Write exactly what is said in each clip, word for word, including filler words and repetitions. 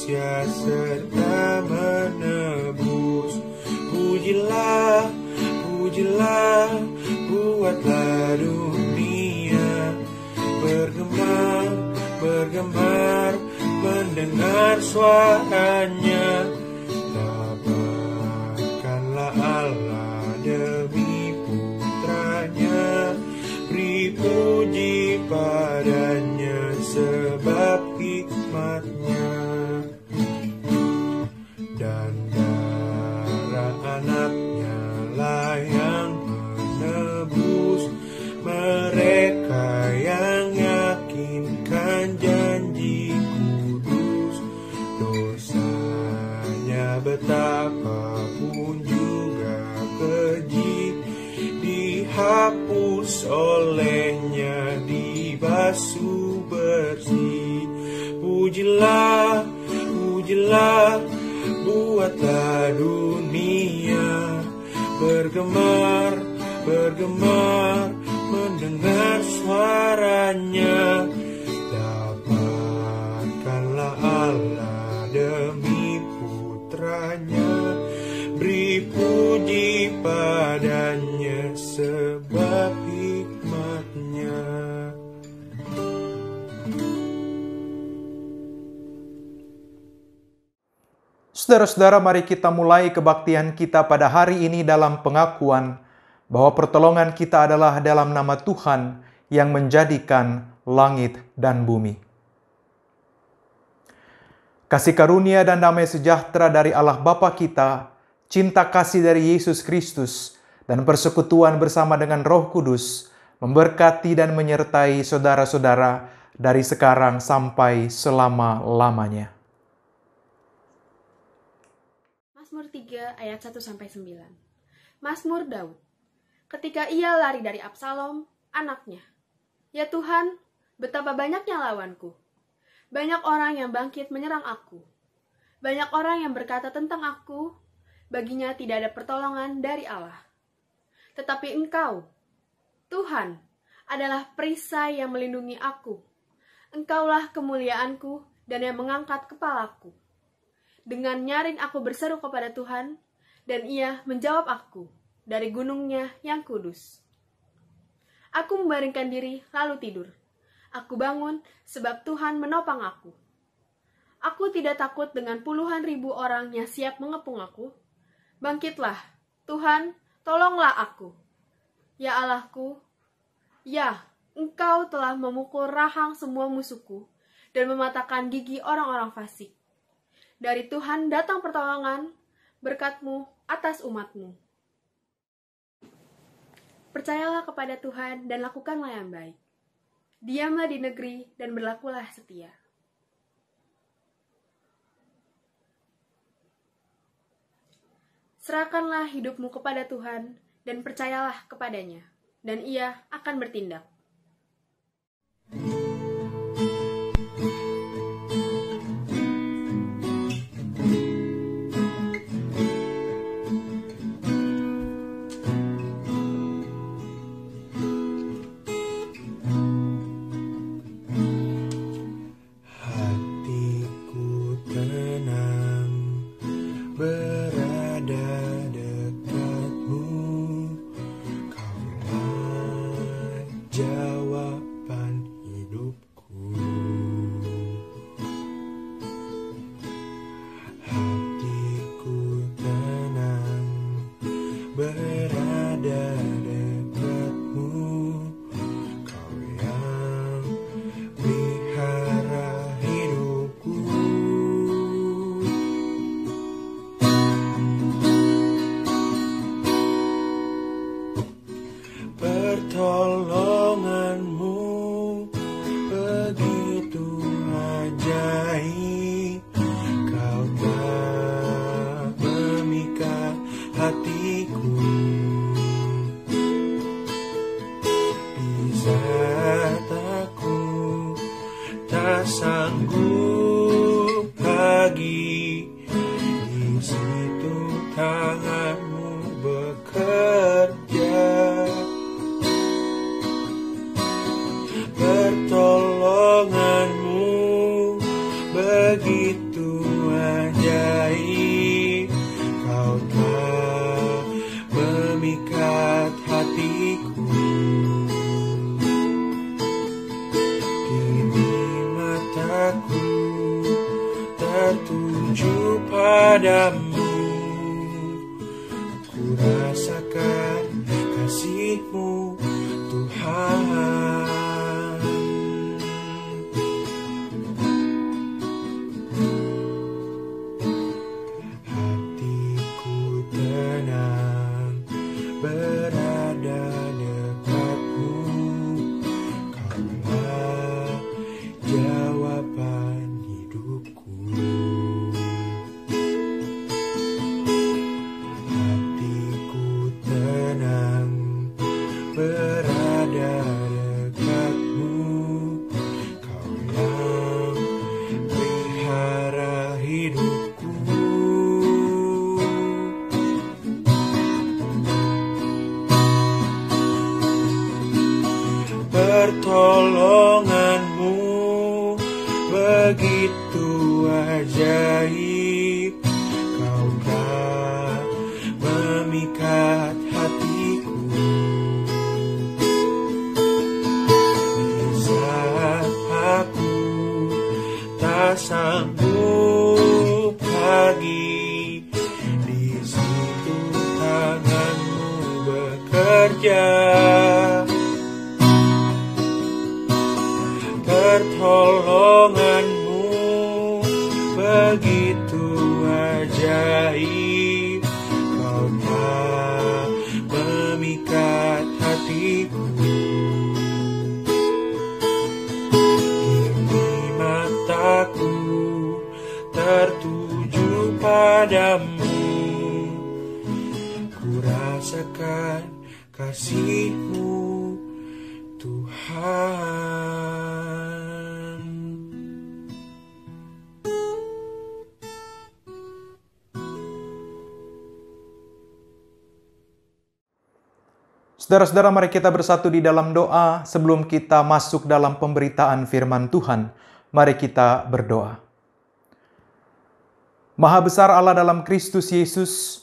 manusia serta menebus. Pujilah, pujilah, buatlah dunia bergema, bergemar, mendengar suaranya. Tabahkanlah Allah demi putranya, beri puji padanya sebab hikmatnya. Dan darah anaknya lah yang menebus mereka yang yakinkan janji kudus. Dosanya betapapun juga keji, dihapus olehnya, dibasuh bersih. Pujilah, pujilah, buatlah dunia bergemar, bergemar, mendengar suaranya. Dapatkanlah Allah demi putranya, beri puji padanya sebab hikmatnya. Saudara-saudara, mari kita mulai kebaktian kita pada hari ini dalam pengakuan bahwa pertolongan kita adalah dalam nama Tuhan yang menjadikan langit dan bumi. Kasih karunia dan damai sejahtera dari Allah Bapa kita, cinta kasih dari Yesus Kristus, dan persekutuan bersama dengan Roh Kudus memberkati dan menyertai saudara-saudara dari sekarang sampai selama-lamanya. Mazmur tiga ayat satu sampai sembilan. Mazmur Daud. Ketika ia lari dari Absalom, anaknya. Ya Tuhan, betapa banyaknya lawanku. Banyak orang yang bangkit menyerang aku. Banyak orang yang berkata tentang aku, baginya tidak ada pertolongan dari Allah. Tetapi Engkau, Tuhan, adalah perisai yang melindungi aku. Engkaulah kemuliaanku dan yang mengangkat kepalaku. Dengan nyaring aku berseru kepada Tuhan, dan Ia menjawab aku dari gunungnya yang kudus. Aku membaringkan diri lalu tidur. Aku bangun sebab Tuhan menopang aku. Aku tidak takut dengan puluhan ribu orang yang siap mengepung aku. Bangkitlah, Tuhan, tolonglah aku. Ya Allahku, ya, Engkau telah memukul rahang semua musuhku dan mematahkan gigi orang-orang fasik. Dari Tuhan datang pertolongan, berkat-Mu atas umat-Mu. Percayalah kepada Tuhan dan lakukanlah yang baik. Diamlah di negeri dan berlakulah setia. Serahkanlah hidupmu kepada Tuhan dan percayalah kepadanya, dan Ia akan bertindak. Berada dekatmu, Kaulah padamu, ku rasakan kasih-Mu Tuhan. Hatiku tenang berada dekat-Mu, Kaulah jawaban hidupku. Hatiku tenang berada dekat-Mu, Kaulah pelihara hidupku. Pertolongan-Mu begitu ajaib, Kau telah memikat hatiku. Di saat aku tak sanggup lagi, di situ tangan-Mu bekerja. Pertolongan-Mu begitu ajaib, Kau telah memikat hatiku. Kini mataku tertuju padamu, ku rasakan kasih-Mu Tuhan. Saudara-saudara, mari kita bersatu di dalam doa sebelum kita masuk dalam pemberitaan firman Tuhan. Mari kita berdoa. Maha besar Allah dalam Kristus Yesus,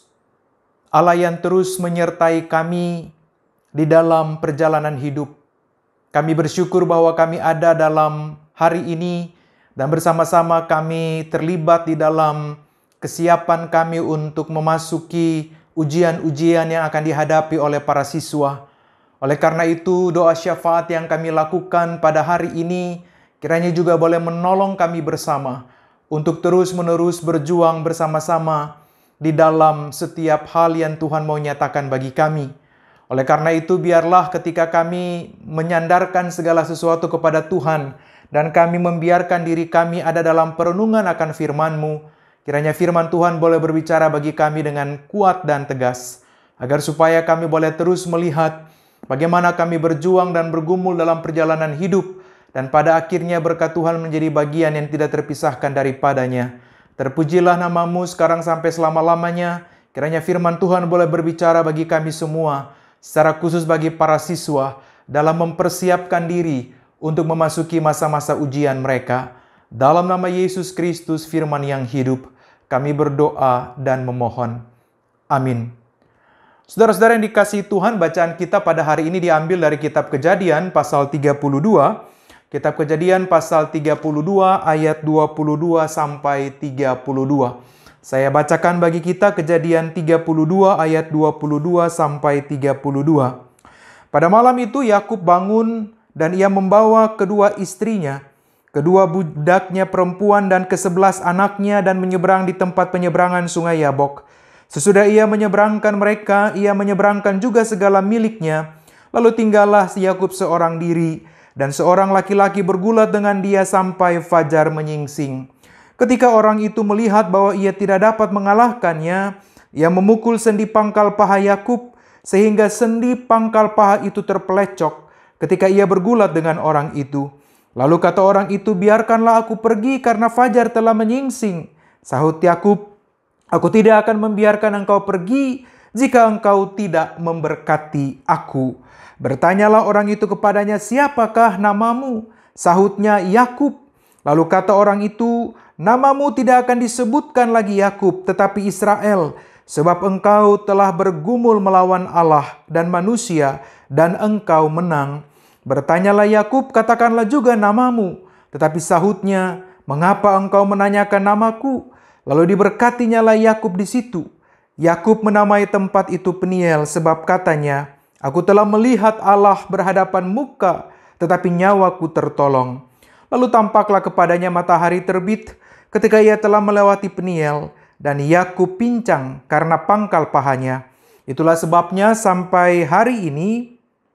Allah yang terus menyertai kami di dalam perjalanan hidup. Kami bersyukur bahwa kami ada dalam hari ini dan bersama-sama kami terlibat di dalam kesiapan kami untuk memasuki ujian-ujian yang akan dihadapi oleh para siswa. Oleh karena itu, doa syafaat yang kami lakukan pada hari ini kiranya juga boleh menolong kami bersama untuk terus-menerus berjuang bersama-sama di dalam setiap hal yang Tuhan mau nyatakan bagi kami. Oleh karena itu, biarlah ketika kami menyandarkan segala sesuatu kepada Tuhan dan kami membiarkan diri kami ada dalam perenungan akan firman-Mu, kiranya firman Tuhan boleh berbicara bagi kami dengan kuat dan tegas, agar supaya kami boleh terus melihat bagaimana kami berjuang dan bergumul dalam perjalanan hidup, dan pada akhirnya berkat Tuhan menjadi bagian yang tidak terpisahkan daripadanya. Terpujilah nama-Mu sekarang sampai selama-lamanya. Kiranya firman Tuhan boleh berbicara bagi kami semua, secara khusus bagi para siswa, dalam mempersiapkan diri untuk memasuki masa-masa ujian mereka. Dalam nama Yesus Kristus, firman yang hidup, kami berdoa dan memohon. Amin. Saudara-saudara yang dikasihi Tuhan, bacaan kita pada hari ini diambil dari kitab Kejadian pasal tiga puluh dua. Kitab Kejadian pasal tiga puluh dua ayat dua puluh dua sampai tiga puluh dua. Saya bacakan bagi kita Kejadian tiga puluh dua ayat dua puluh dua sampai tiga puluh dua. Pada malam itu Yakub bangun dan ia membawa kedua istrinya, kedua budaknya perempuan dan kesebelas anaknya dan menyeberang di tempat penyeberangan sungai Yabok. Sesudah ia menyeberangkan mereka, ia menyeberangkan juga segala miliknya. Lalu tinggallah si Yakub seorang diri, dan seorang laki-laki bergulat dengan dia sampai fajar menyingsing. Ketika orang itu melihat bahwa ia tidak dapat mengalahkannya, ia memukul sendi pangkal paha Yakub, sehingga sendi pangkal paha itu terpelecok ketika ia bergulat dengan orang itu. Lalu kata orang itu, biarkanlah aku pergi karena fajar telah menyingsing. Sahut Yakub, aku tidak akan membiarkan engkau pergi jika engkau tidak memberkati aku. Bertanyalah orang itu kepadanya, siapakah namamu? Sahutnya, Yakub. Lalu kata orang itu, namamu tidak akan disebutkan lagi Yakub, tetapi Israel, sebab engkau telah bergumul melawan Allah dan manusia, dan engkau menang. Bertanyalah Yakub, katakanlah juga namamu. Tetapi sahutnya, mengapa engkau menanyakan namaku? Lalu diberkatinyalah Yakub di situ. Yakub menamai tempat itu Peniel sebab katanya, "Aku telah melihat Allah berhadapan muka, tetapi nyawaku tertolong." Lalu tampaklah kepadanya matahari terbit ketika ia telah melewati Peniel, dan Yakub pincang karena pangkal pahanya. Itulah sebabnya sampai hari ini,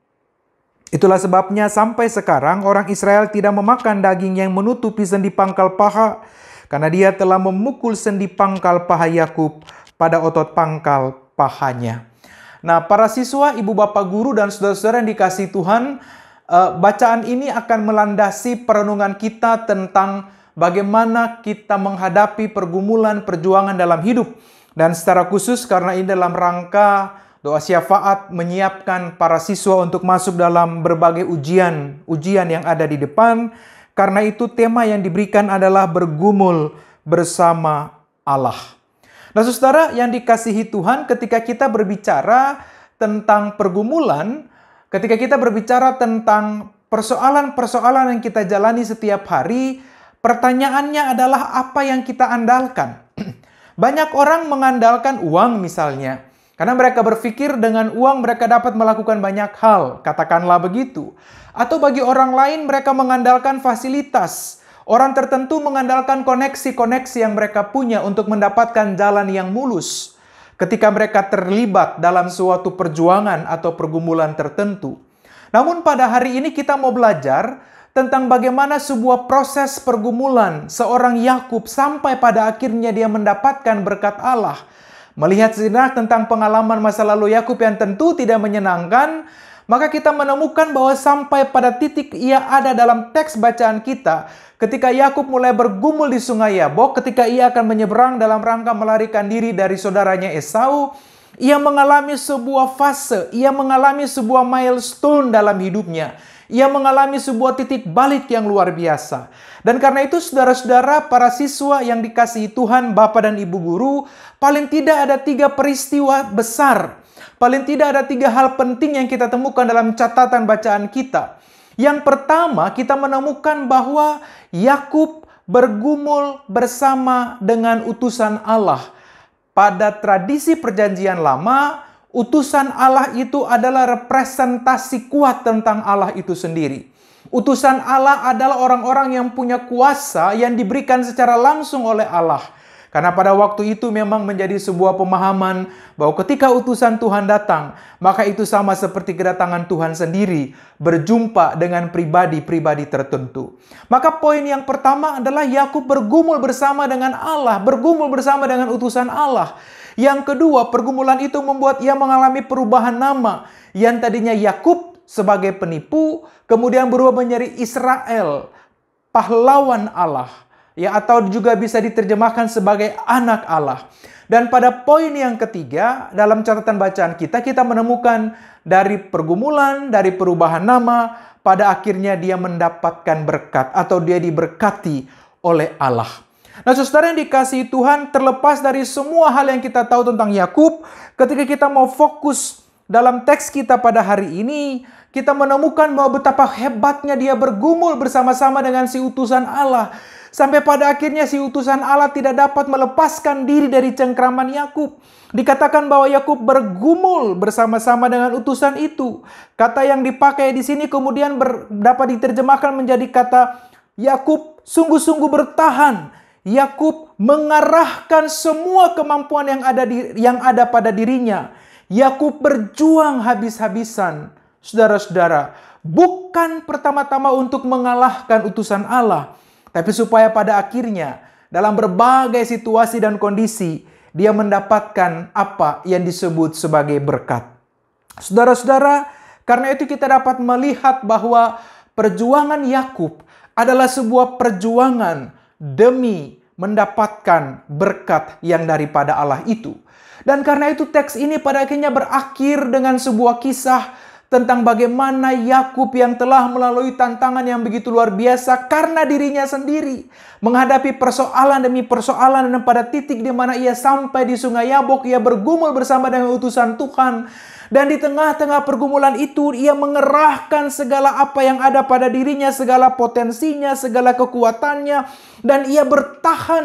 itulah sebabnya sampai sekarang orang Israel tidak memakan daging yang menutupi sendi pangkal paha, karena dia telah memukul sendi pangkal paha Yakub pada otot pangkal pahanya. Nah, para siswa, ibu bapak guru, dan saudara-saudara yang dikasihi Tuhan, eh, bacaan ini akan melandasi perenungan kita tentang bagaimana kita menghadapi pergumulan perjuangan dalam hidup. Dan secara khusus karena ini dalam rangka doa syafaat menyiapkan para siswa untuk masuk dalam berbagai ujian, ujian yang ada di depan. Karena itu tema yang diberikan adalah bergumul bersama Allah. Nah, saudara yang dikasihi Tuhan, ketika kita berbicara tentang pergumulan, ketika kita berbicara tentang persoalan-persoalan yang kita jalani setiap hari, pertanyaannya adalah apa yang kita andalkan. Banyak orang mengandalkan uang misalnya, karena mereka berpikir dengan uang mereka dapat melakukan banyak hal, katakanlah begitu. Atau bagi orang lain mereka mengandalkan fasilitas. Orang tertentu mengandalkan koneksi-koneksi yang mereka punya untuk mendapatkan jalan yang mulus ketika mereka terlibat dalam suatu perjuangan atau pergumulan tertentu. Namun pada hari ini kita mau belajar tentang bagaimana sebuah proses pergumulan seorang Yakub sampai pada akhirnya dia mendapatkan berkat Allah. Melihat sejenak tentang pengalaman masa lalu Yakub yang tentu tidak menyenangkan, maka kita menemukan bahwa sampai pada titik ia ada dalam teks bacaan kita, ketika Yakub mulai bergumul di sungai Yabok, ketika ia akan menyeberang dalam rangka melarikan diri dari saudaranya Esau, ia mengalami sebuah fase, ia mengalami sebuah milestone dalam hidupnya. Ia mengalami sebuah titik balik yang luar biasa. Dan karena itu saudara-saudara, para siswa yang dikasihi Tuhan, Bapak dan Ibu Guru, paling tidak ada tiga peristiwa besar. Paling tidak ada tiga hal penting yang kita temukan dalam catatan bacaan kita. Yang pertama, kita menemukan bahwa Yakub bergumul bersama dengan utusan Allah. Pada tradisi perjanjian lama, utusan Allah itu adalah representasi kuat tentang Allah itu sendiri. Utusan Allah adalah orang-orang yang punya kuasa yang diberikan secara langsung oleh Allah. Karena pada waktu itu memang menjadi sebuah pemahaman bahwa ketika utusan Tuhan datang, maka itu sama seperti kedatangan Tuhan sendiri berjumpa dengan pribadi-pribadi tertentu. Maka poin yang pertama adalah Yakub bergumul bersama dengan Allah, bergumul bersama dengan utusan Allah. Yang kedua, pergumulan itu membuat ia mengalami perubahan nama. Yang tadinya Yakub sebagai penipu, kemudian berubah menjadi Israel, pahlawan Allah. Ya, atau juga bisa diterjemahkan sebagai anak Allah. Dan pada poin yang ketiga, dalam catatan bacaan kita, kita menemukan dari pergumulan, dari perubahan nama, pada akhirnya dia mendapatkan berkat atau dia diberkati oleh Allah. Nah, saudara yang dikasihi Tuhan, terlepas dari semua hal yang kita tahu tentang Yakub, ketika kita mau fokus dalam teks kita pada hari ini, kita menemukan bahwa betapa hebatnya dia bergumul bersama-sama dengan si utusan Allah. Sampai pada akhirnya si utusan Allah tidak dapat melepaskan diri dari cengkraman Yakub. Dikatakan bahwa Yakub bergumul bersama-sama dengan utusan itu. Kata yang dipakai di sini kemudian ber, dapat diterjemahkan menjadi kata Yakub sungguh-sungguh bertahan. Yakub mengarahkan semua kemampuan yang ada di, yang ada pada dirinya. Yakub berjuang habis-habisan. Saudara-saudara, bukan pertama-tama untuk mengalahkan utusan Allah, tapi supaya pada akhirnya dalam berbagai situasi dan kondisi dia mendapatkan apa yang disebut sebagai berkat. Saudara-saudara, karena itu kita dapat melihat bahwa perjuangan Yakub adalah sebuah perjuangan demi mendapatkan berkat yang daripada Allah itu. Dan karena itu teks ini pada akhirnya berakhir dengan sebuah kisah tentang bagaimana Yakub yang telah melalui tantangan yang begitu luar biasa karena dirinya sendiri menghadapi persoalan demi persoalan, dan pada titik di mana ia sampai di sungai Yabok, ia bergumul bersama dengan utusan Tuhan. Dan di tengah-tengah pergumulan itu ia mengerahkan segala apa yang ada pada dirinya, segala potensinya, segala kekuatannya, dan ia bertahan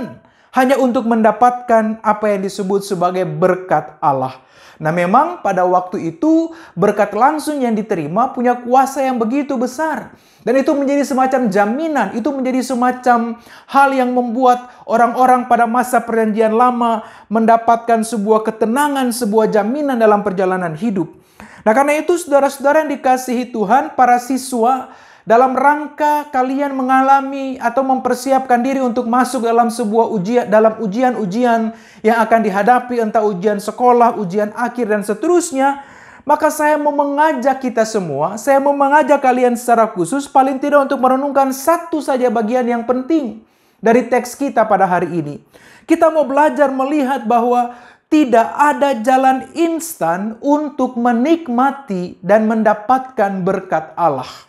hanya untuk mendapatkan apa yang disebut sebagai berkat Allah. Nah, memang pada waktu itu berkat langsung yang diterima punya kuasa yang begitu besar. Dan itu menjadi semacam jaminan, itu menjadi semacam hal yang membuat orang-orang pada masa perjanjian lama mendapatkan sebuah ketenangan, sebuah jaminan dalam perjalanan hidup. Nah, karena itu saudara-saudara yang dikasihi Tuhan, para siswa, dalam rangka kalian mengalami atau mempersiapkan diri untuk masuk dalam sebuah ujian, dalam ujian-ujian yang akan dihadapi, entah ujian sekolah, ujian akhir, dan seterusnya, maka saya mau mengajak kita semua, saya mau mengajak kalian secara khusus, paling tidak untuk merenungkan satu saja bagian yang penting dari teks kita pada hari ini. Kita mau belajar melihat bahwa tidak ada jalan instan untuk menikmati dan mendapatkan berkat Allah.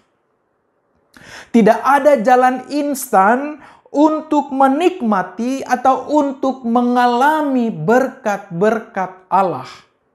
Tidak ada jalan instan untuk menikmati atau untuk mengalami berkat-berkat Allah.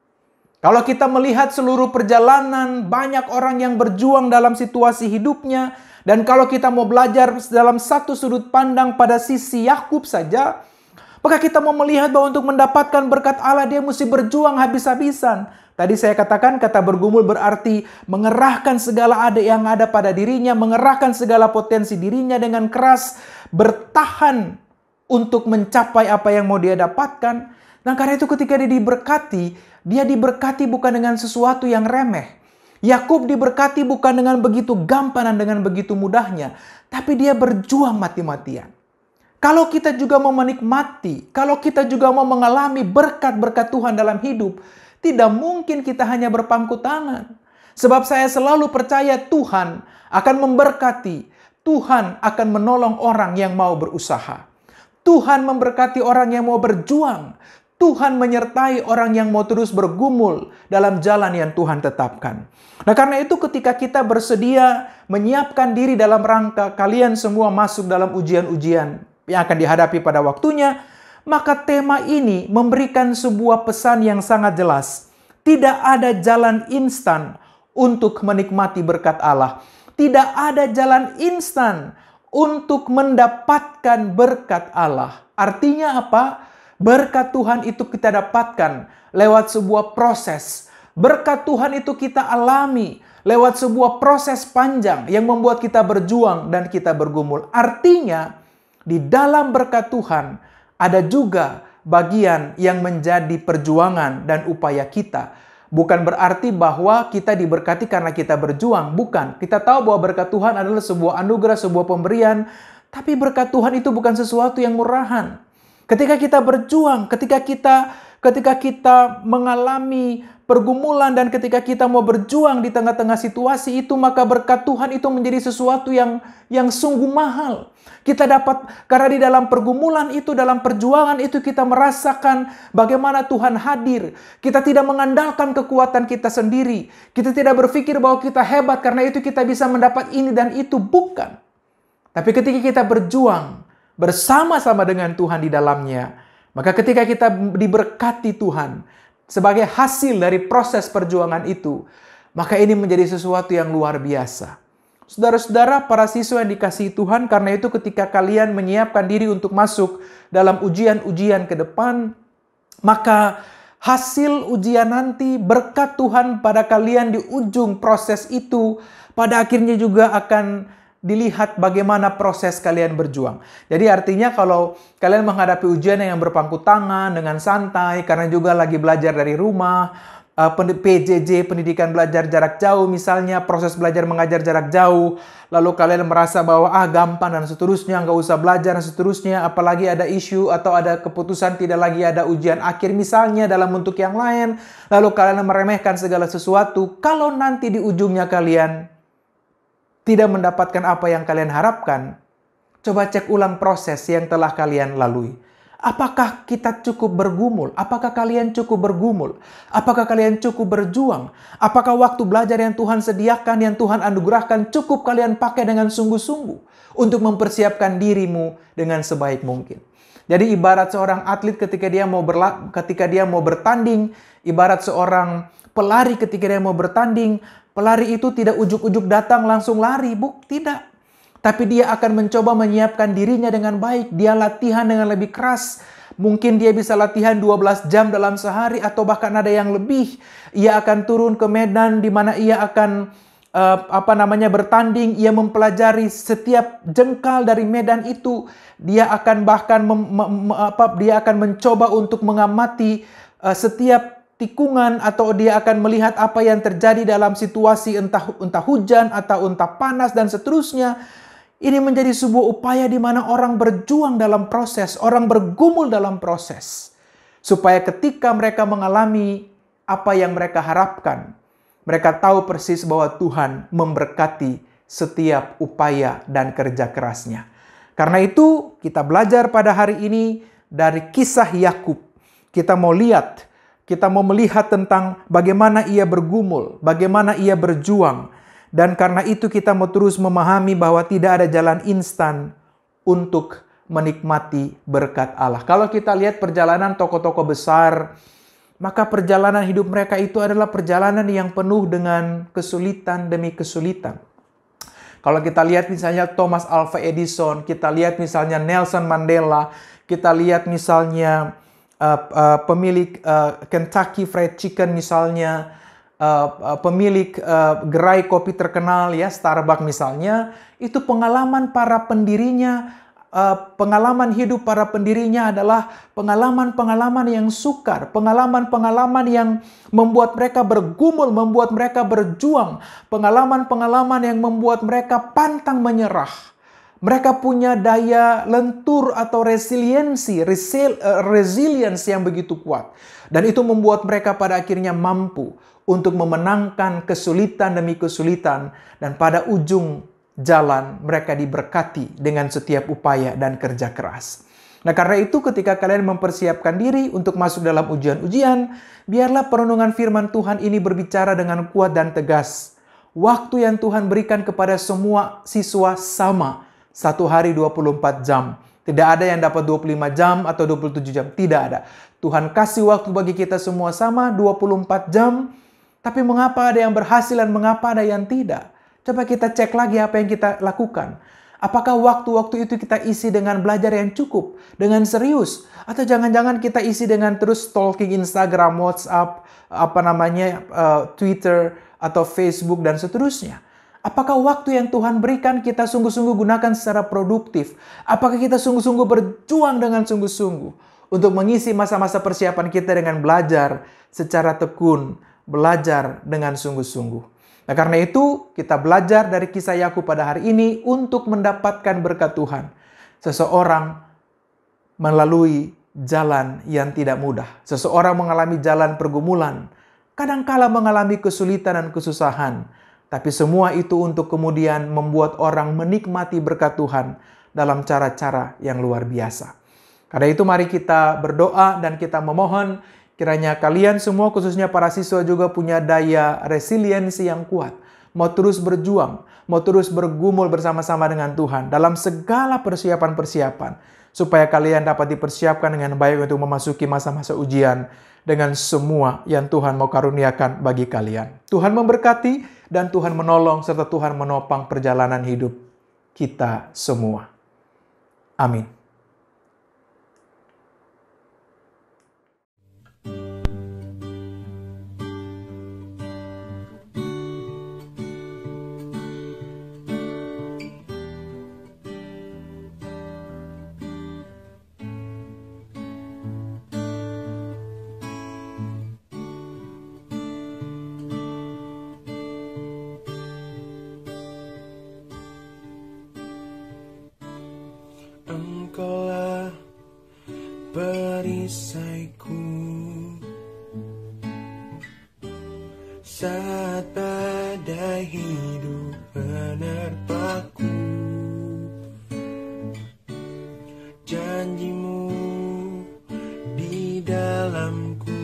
Kalau kita melihat seluruh perjalanan, banyak orang yang berjuang dalam situasi hidupnya. Dan kalau kita mau belajar dalam satu sudut pandang pada sisi Yakub saja, maka kita mau melihat bahwa untuk mendapatkan berkat Allah dia mesti berjuang habis-habisan. Tadi saya katakan kata bergumul berarti mengerahkan segala ada yang ada pada dirinya, mengerahkan segala potensi dirinya dengan keras, bertahan untuk mencapai apa yang mau dia dapatkan. Nah, karena itu ketika dia diberkati, dia diberkati bukan dengan sesuatu yang remeh. Yakub diberkati bukan dengan begitu gampang dan dengan begitu mudahnya, tapi dia berjuang mati-matian. Kalau kita juga mau menikmati, kalau kita juga mau mengalami berkat-berkat Tuhan dalam hidup, tidak mungkin kita hanya berpangku tangan. Sebab saya selalu percaya Tuhan akan memberkati. Tuhan akan menolong orang yang mau berusaha. Tuhan memberkati orang yang mau berjuang. Tuhan menyertai orang yang mau terus bergumul dalam jalan yang Tuhan tetapkan. Nah, karena itu ketika kita bersedia menyiapkan diri dalam rangka kalian semua masuk dalam ujian-ujian yang akan dihadapi pada waktunya, maka tema ini memberikan sebuah pesan yang sangat jelas. Tidak ada jalan instan untuk menikmati berkat Allah. Tidak ada jalan instan untuk mendapatkan berkat Allah. Artinya apa? Berkat Tuhan itu kita dapatkan lewat sebuah proses. Berkat Tuhan itu kita alami lewat sebuah proses panjang yang membuat kita berjuang dan kita bergumul. Artinya, di dalam berkat Tuhan ada juga bagian yang menjadi perjuangan dan upaya kita. Bukan berarti bahwa kita diberkati karena kita berjuang. Bukan. Kita tahu bahwa berkat Tuhan adalah sebuah anugerah, sebuah pemberian. Tapi berkat Tuhan itu bukan sesuatu yang murahan. Ketika kita berjuang, ketika kita ketika kita mengalami pergumulan dan ketika kita mau berjuang di tengah-tengah situasi itu, maka berkat Tuhan itu menjadi sesuatu yang yang sungguh mahal. Kita dapat, karena di dalam pergumulan itu, dalam perjuangan itu kita merasakan bagaimana Tuhan hadir. Kita tidak mengandalkan kekuatan kita sendiri. Kita tidak berpikir bahwa kita hebat karena itu kita bisa mendapat ini dan itu. Bukan. Tapi ketika kita berjuang bersama-sama dengan Tuhan di dalamnya, maka ketika kita diberkati Tuhan sebagai hasil dari proses perjuangan itu, maka ini menjadi sesuatu yang luar biasa. Saudara-saudara, para siswa yang dikasihi Tuhan, karena itu ketika kalian menyiapkan diri untuk masuk dalam ujian-ujian ke depan, maka hasil ujian nanti, berkat Tuhan pada kalian di ujung proses itu, pada akhirnya juga akan dilihat bagaimana proses kalian berjuang. Jadi artinya kalau kalian menghadapi ujian yang berpangku tangan dengan santai, karena juga lagi belajar dari rumah, P J J, pendidikan belajar jarak jauh misalnya, proses belajar mengajar jarak jauh, lalu kalian merasa bahwa ah gampang dan seterusnya, nggak usah belajar dan seterusnya, apalagi ada isu atau ada keputusan tidak lagi ada ujian akhir misalnya dalam bentuk yang lain, lalu kalian meremehkan segala sesuatu. Kalau nanti di ujungnya kalian tidak mendapatkan apa yang kalian harapkan, coba cek ulang proses yang telah kalian lalui. Apakah kita cukup bergumul? Apakah kalian cukup bergumul? Apakah kalian cukup berjuang? Apakah waktu belajar yang Tuhan sediakan, yang Tuhan anugerahkan, cukup kalian pakai dengan sungguh-sungguh untuk mempersiapkan dirimu dengan sebaik mungkin? Jadi ibarat seorang atlet ketika dia mau berla- ketika dia mau bertanding, ibarat seorang pelari ketika dia mau bertanding, pelari itu tidak ujuk-ujuk datang langsung lari, bu, tidak. Tapi dia akan mencoba menyiapkan dirinya dengan baik. Dia latihan dengan lebih keras. Mungkin dia bisa latihan dua belas jam dalam sehari atau bahkan ada yang lebih. Ia akan turun ke medan di mana ia akan uh, apa namanya bertanding. Ia mempelajari setiap jengkal dari medan itu. Dia akan bahkan mem, mem, apa, dia akan mencoba untuk mengamati uh, setiap tikungan, atau dia akan melihat apa yang terjadi dalam situasi entah entah hujan atau entah panas dan seterusnya. Ini menjadi sebuah upaya di mana orang berjuang dalam proses, orang bergumul dalam proses. Supaya ketika mereka mengalami apa yang mereka harapkan, mereka tahu persis bahwa Tuhan memberkati setiap upaya dan kerja kerasnya. Karena itu kita belajar pada hari ini dari kisah Yakub. Kita mau lihat, kita mau melihat tentang bagaimana ia bergumul, bagaimana ia berjuang. Dan karena itu kita mau terus memahami bahwa tidak ada jalan instan untuk menikmati berkat Allah. Kalau kita lihat perjalanan tokoh-tokoh besar, maka perjalanan hidup mereka itu adalah perjalanan yang penuh dengan kesulitan demi kesulitan. Kalau kita lihat misalnya Thomas Alva Edison, kita lihat misalnya Nelson Mandela, kita lihat misalnya uh, uh, pemilik uh, Kentucky Fried Chicken misalnya, Uh, uh, pemilik uh, gerai kopi terkenal ya Starbucks misalnya, itu pengalaman para pendirinya, uh, pengalaman hidup para pendirinya adalah pengalaman-pengalaman yang sukar, pengalaman-pengalaman yang membuat mereka bergumul, membuat mereka berjuang, pengalaman-pengalaman yang membuat mereka pantang menyerah. Mereka punya daya lentur atau resiliensi, resil, uh, resilience yang begitu kuat. Dan itu membuat mereka pada akhirnya mampu untuk memenangkan kesulitan demi kesulitan. Dan pada ujung jalan mereka diberkati dengan setiap upaya dan kerja keras. Nah karena itu ketika kalian mempersiapkan diri untuk masuk dalam ujian-ujian, biarlah perenungan firman Tuhan ini berbicara dengan kuat dan tegas. Waktu yang Tuhan berikan kepada semua siswa sama. Satu hari dua puluh empat jam. Tidak ada yang dapat dua puluh lima jam atau dua puluh tujuh jam. Tidak ada. Tuhan kasih waktu bagi kita semua sama dua puluh empat jam. Tapi mengapa ada yang berhasil dan mengapa ada yang tidak? Coba kita cek lagi apa yang kita lakukan. Apakah waktu-waktu itu kita isi dengan belajar yang cukup? Dengan serius? Atau jangan-jangan kita isi dengan terus stalking Instagram, WhatsApp, apa namanya, uh, Twitter, atau Facebook, dan seterusnya? Apakah waktu yang Tuhan berikan kita sungguh-sungguh gunakan secara produktif? Apakah kita sungguh-sungguh berjuang dengan sungguh-sungguh untuk mengisi masa-masa persiapan kita dengan belajar secara tekun, belajar dengan sungguh-sungguh. Nah karena itu kita belajar dari kisah Yakub pada hari ini untuk mendapatkan berkat Tuhan. Seseorang melalui jalan yang tidak mudah. Seseorang mengalami jalan pergumulan. Kadangkala mengalami kesulitan dan kesusahan. Tapi semua itu untuk kemudian membuat orang menikmati berkat Tuhan dalam cara-cara yang luar biasa. Karena itu mari kita berdoa dan kita memohon kiranya kalian semua, khususnya para siswa juga punya daya resiliensi yang kuat. Mau terus berjuang, mau terus bergumul bersama-sama dengan Tuhan dalam segala persiapan-persiapan. Supaya kalian dapat dipersiapkan dengan baik untuk memasuki masa-masa ujian dengan semua yang Tuhan mau karuniakan bagi kalian. Tuhan memberkati dan Tuhan menolong serta Tuhan menopang perjalanan hidup kita semua. Amin. Engkaulah perisaiku saat badai hidup menerpaku. Janjimu di dalamku,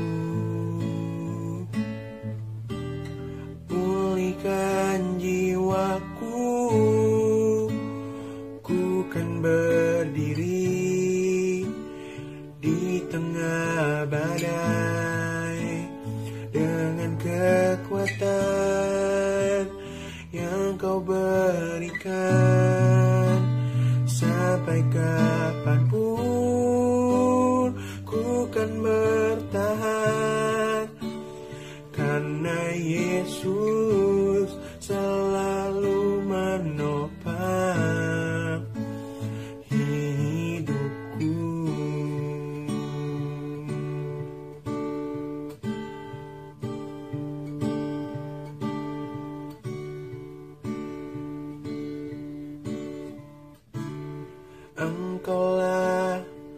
pulihkan jiwaku. Ku kan berdiri di tengah badai dengan kekuatan yang Kau berikan. Engkaulah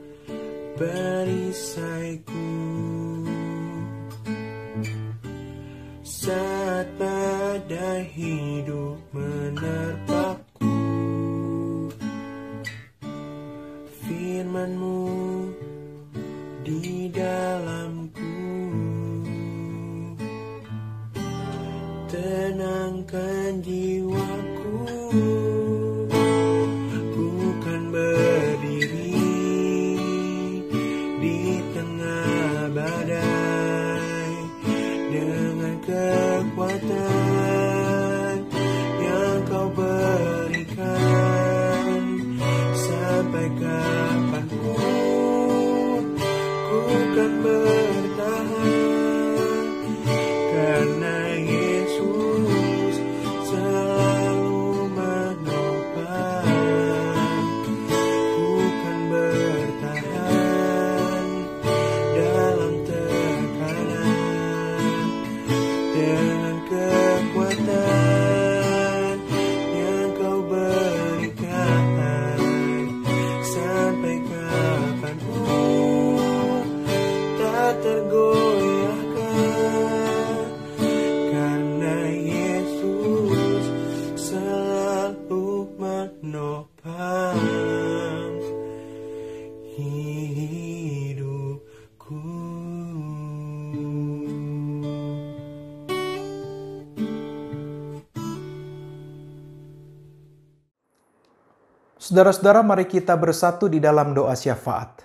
perisaiku saat badai hidup menerpaku. Firman-Mu di dalamku tenangkan jiwaku. Ku kan berdiri di tengah badai dengan kekuatan yang Kau berikan. Sampai kapanpun ku kan bertahan, karena Yesus selalu menopang. Ku kan bertahan dalam tekanan dengan kekuatan yang Kau berikan. Sampai kapanpun tak tergoyahkan, karena Yesus selalu menopang hidupku. Saudara-saudara, mari kita bersatu di dalam doa syafaat.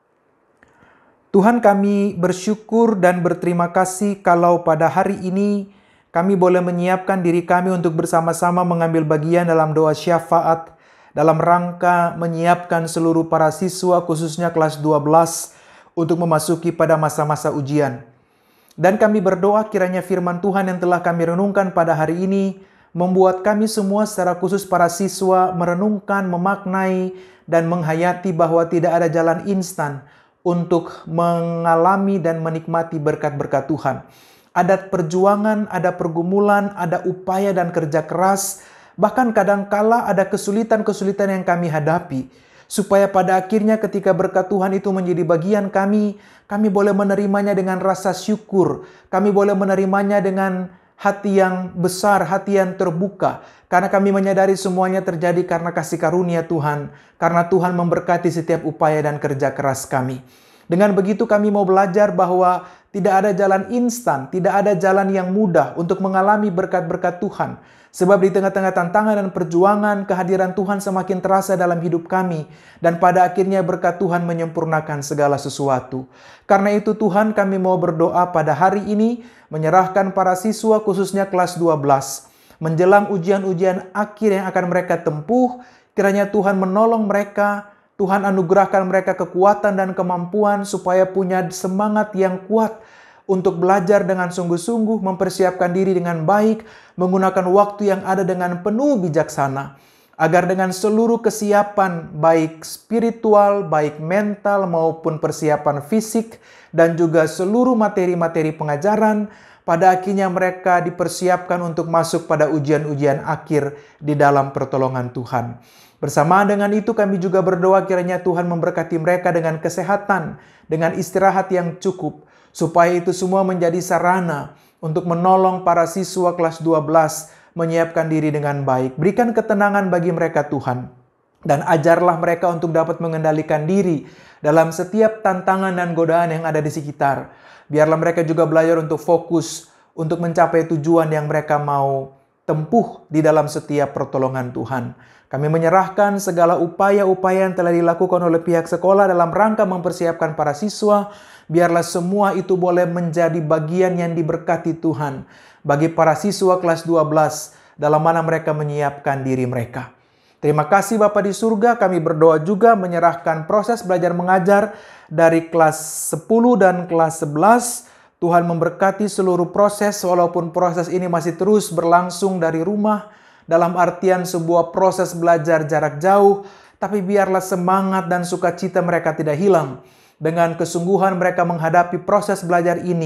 Tuhan, kami bersyukur dan berterima kasih kalau pada hari ini kami boleh menyiapkan diri kami untuk bersama-sama mengambil bagian dalam doa syafaat dalam rangka menyiapkan seluruh para siswa khususnya kelas dua belas untuk memasuki pada masa-masa ujian. Dan kami berdoa kiranya firman Tuhan yang telah kami renungkan pada hari ini membuat kami semua secara khusus para siswa merenungkan, memaknai, dan menghayati bahwa tidak ada jalan instan untuk mengalami dan menikmati berkat-berkat Tuhan. Ada perjuangan, ada pergumulan, ada upaya dan kerja keras, bahkan kadangkala ada kesulitan-kesulitan yang kami hadapi. Supaya pada akhirnya ketika berkat Tuhan itu menjadi bagian kami, kami boleh menerimanya dengan rasa syukur, kami boleh menerimanya dengan hati yang besar, hati yang terbuka. Karena kami menyadari semuanya terjadi karena kasih karunia Tuhan. Karena Tuhan memberkati setiap upaya dan kerja keras kami. Dengan begitu kami mau belajar bahwa tidak ada jalan instan, tidak ada jalan yang mudah untuk mengalami berkat-berkat Tuhan. Sebab di tengah-tengah tantangan dan perjuangan, kehadiran Tuhan semakin terasa dalam hidup kami. Dan pada akhirnya berkat Tuhan menyempurnakan segala sesuatu. Karena itu Tuhan, kami mau berdoa pada hari ini, menyerahkan para siswa khususnya kelas dua belas. Menjelang ujian-ujian akhir yang akan mereka tempuh, kiranya Tuhan menolong mereka, Tuhan anugerahkan mereka kekuatan dan kemampuan supaya punya semangat yang kuat untuk belajar dengan sungguh-sungguh, mempersiapkan diri dengan baik, menggunakan waktu yang ada dengan penuh bijaksana, agar dengan seluruh kesiapan, baik spiritual, baik mental, maupun persiapan fisik, dan juga seluruh materi-materi pengajaran, pada akhirnya mereka dipersiapkan untuk masuk pada ujian-ujian akhir di dalam pertolongan Tuhan. Bersamaan dengan itu kami juga berdoa kiranya Tuhan memberkati mereka dengan kesehatan, dengan istirahat yang cukup, supaya itu semua menjadi sarana untuk menolong para siswa kelas dua belas menyiapkan diri dengan baik. Berikan ketenangan bagi mereka Tuhan. Dan ajarlah mereka untuk dapat mengendalikan diri dalam setiap tantangan dan godaan yang ada di sekitar. Biarlah mereka juga belajar untuk fokus untuk mencapai tujuan yang mereka mau tempuh di dalam setiap pertolongan Tuhan. Kami menyerahkan segala upaya-upaya yang telah dilakukan oleh pihak sekolah dalam rangka mempersiapkan para siswa. Biarlah semua itu boleh menjadi bagian yang diberkati Tuhan bagi para siswa kelas dua belas dalam mana mereka menyiapkan diri mereka. Terima kasih Bapa di surga, kami berdoa juga menyerahkan proses belajar mengajar dari kelas sepuluh dan kelas sebelas. Tuhan memberkati seluruh proses walaupun proses ini masih terus berlangsung dari rumah dalam artian sebuah proses belajar jarak jauh, tapi biarlah semangat dan sukacita mereka tidak hilang. Dengan kesungguhan mereka menghadapi proses belajar ini,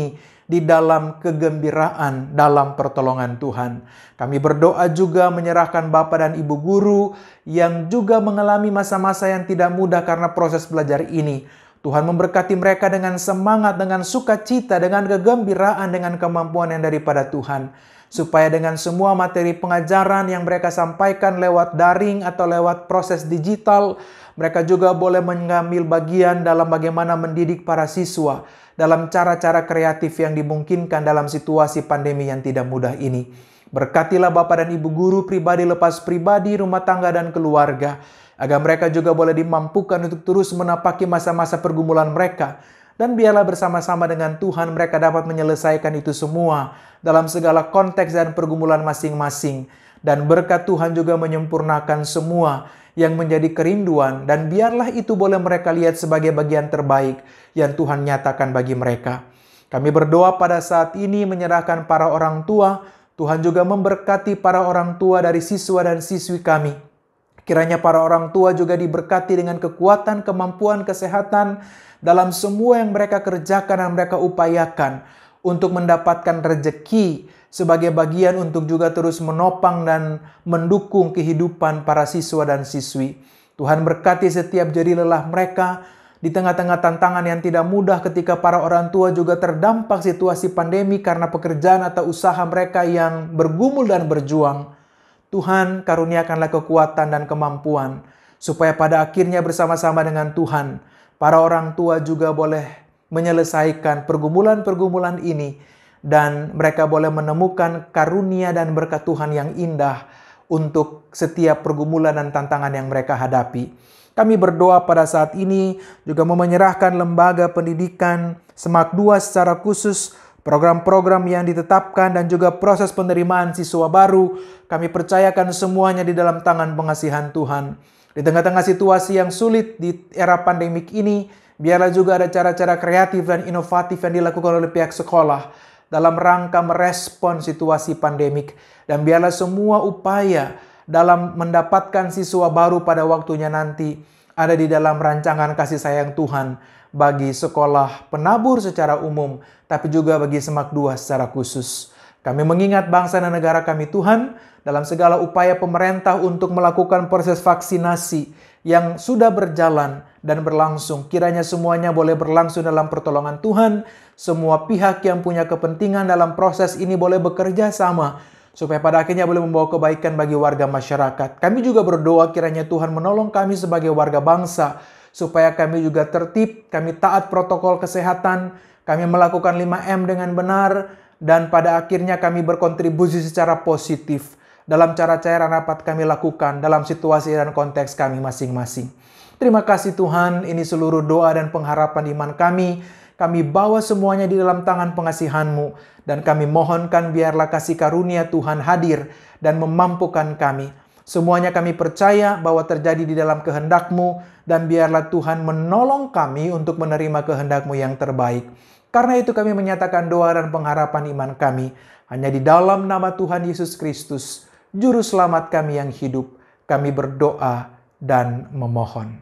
di dalam kegembiraan dalam pertolongan Tuhan. Kami berdoa juga menyerahkan Bapak dan Ibu guru yang juga mengalami masa-masa yang tidak mudah karena proses belajar ini. Tuhan memberkati mereka dengan semangat, dengan sukacita, dengan kegembiraan, dengan kemampuan yang daripada Tuhan. Supaya dengan semua materi pengajaran yang mereka sampaikan lewat daring atau lewat proses digital, mereka juga boleh mengambil bagian dalam bagaimana mendidik para siswa dalam cara-cara kreatif yang dimungkinkan dalam situasi pandemi yang tidak mudah ini. Berkatilah Bapak dan Ibu guru pribadi lepas pribadi, rumah tangga dan keluarga, agar mereka juga boleh dimampukan untuk terus menapaki masa-masa pergumulan mereka. Dan biarlah bersama-sama dengan Tuhan mereka dapat menyelesaikan itu semua dalam segala konteks dan pergumulan masing-masing. Dan berkat Tuhan juga menyempurnakan semua yang menjadi kerinduan. Dan biarlah itu boleh mereka lihat sebagai bagian terbaik yang Tuhan nyatakan bagi mereka. Kami berdoa pada saat ini menyerahkan para orang tua. Tuhan juga memberkati para orang tua dari siswa dan siswi kami. Kiranya para orang tua juga diberkati dengan kekuatan, kemampuan, kesehatan dalam semua yang mereka kerjakan dan mereka upayakan untuk mendapatkan rezeki sebagai bagian untuk juga terus menopang dan mendukung kehidupan para siswa dan siswi. Tuhan berkati setiap jeri lelah mereka di tengah-tengah tantangan yang tidak mudah ketika para orang tua juga terdampak situasi pandemi karena pekerjaan atau usaha mereka yang bergumul dan berjuang. Tuhan, karuniakanlah kekuatan dan kemampuan supaya pada akhirnya bersama-sama dengan Tuhan, para orang tua juga boleh menyelesaikan pergumulan-pergumulan ini dan mereka boleh menemukan karunia dan berkat Tuhan yang indah untuk setiap pergumulan dan tantangan yang mereka hadapi. Kami berdoa pada saat ini juga menyerahkan lembaga pendidikan Semak dua secara khusus, program-program yang ditetapkan dan juga proses penerimaan siswa baru. Kami percayakan semuanya di dalam tangan pengasihan Tuhan. Di tengah-tengah situasi yang sulit di era pandemik ini, biarlah juga ada cara-cara kreatif dan inovatif yang dilakukan oleh pihak sekolah dalam rangka merespon situasi pandemik. Dan biarlah semua upaya dalam mendapatkan siswa baru pada waktunya nanti ada di dalam rancangan kasih sayang Tuhan bagi sekolah penabur secara umum, tapi juga bagi Semak dua secara khusus. Kami mengingat bangsa dan negara kami Tuhan dalam segala upaya pemerintah untuk melakukan proses vaksinasi yang sudah berjalan dan berlangsung. Kiranya semuanya boleh berlangsung dalam pertolongan Tuhan. Semua pihak yang punya kepentingan dalam proses ini boleh bekerja sama supaya pada akhirnya boleh membawa kebaikan bagi warga masyarakat. Kami juga berdoa kiranya Tuhan menolong kami sebagai warga bangsa supaya kami juga tertib, kami taat protokol kesehatan, kami melakukan lima M dengan benar, dan pada akhirnya kami berkontribusi secara positif dalam cara-cara rapat kami lakukan dalam situasi dan konteks kami masing-masing. Terima kasih Tuhan, ini seluruh doa dan pengharapan iman kami. Kami bawa semuanya di dalam tangan pengasihan-Mu, dan kami mohonkan biarlah kasih karunia Tuhan hadir dan memampukan kami. Semuanya kami percaya bahwa terjadi di dalam kehendak-Mu, dan biarlah Tuhan menolong kami untuk menerima kehendak-Mu yang terbaik. Karena itu kami menyatakan doa dan pengharapan iman kami hanya di dalam nama Tuhan Yesus Kristus, Juru Selamat kami yang hidup. Kami berdoa dan memohon.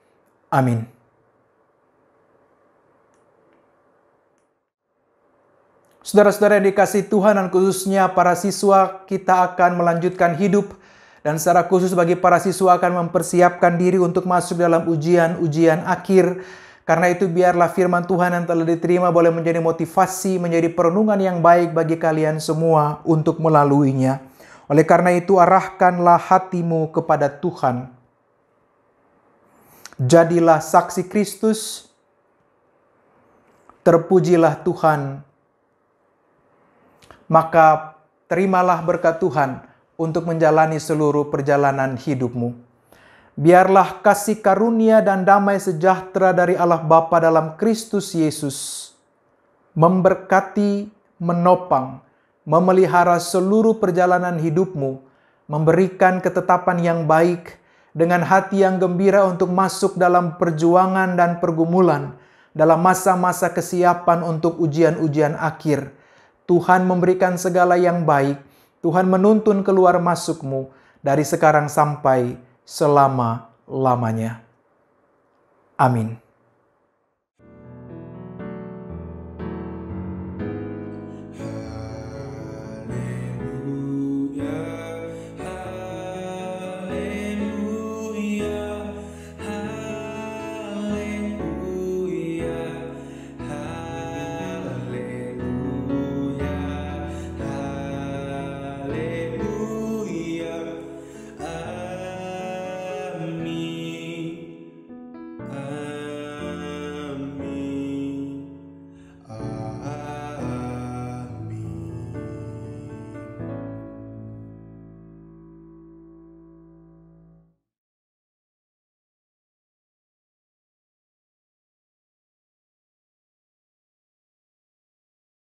Amin. Saudara-saudara yang dikasihi Tuhan dan khususnya para siswa, kita akan melanjutkan hidup. Dan secara khusus bagi para siswa akan mempersiapkan diri untuk masuk dalam ujian-ujian akhir. Karena itu biarlah firman Tuhan yang telah diterima boleh menjadi motivasi, menjadi perenungan yang baik bagi kalian semua untuk melaluinya. Oleh karena itu arahkanlah hatimu kepada Tuhan. Jadilah saksi Kristus. Terpujilah Tuhan. Maka terimalah berkat Tuhan untuk menjalani seluruh perjalanan hidupmu. Biarlah kasih karunia dan damai sejahtera dari Allah Bapa dalam Kristus Yesus memberkati, menopang, memelihara seluruh perjalanan hidupmu, memberikan ketetapan yang baik, dengan hati yang gembira untuk masuk dalam perjuangan dan pergumulan, dalam masa-masa kesiapan untuk ujian-ujian akhir. Tuhan memberikan segala yang baik. Tuhan menuntun keluar masukmu dari sekarang sampai selama-lamanya. Amin.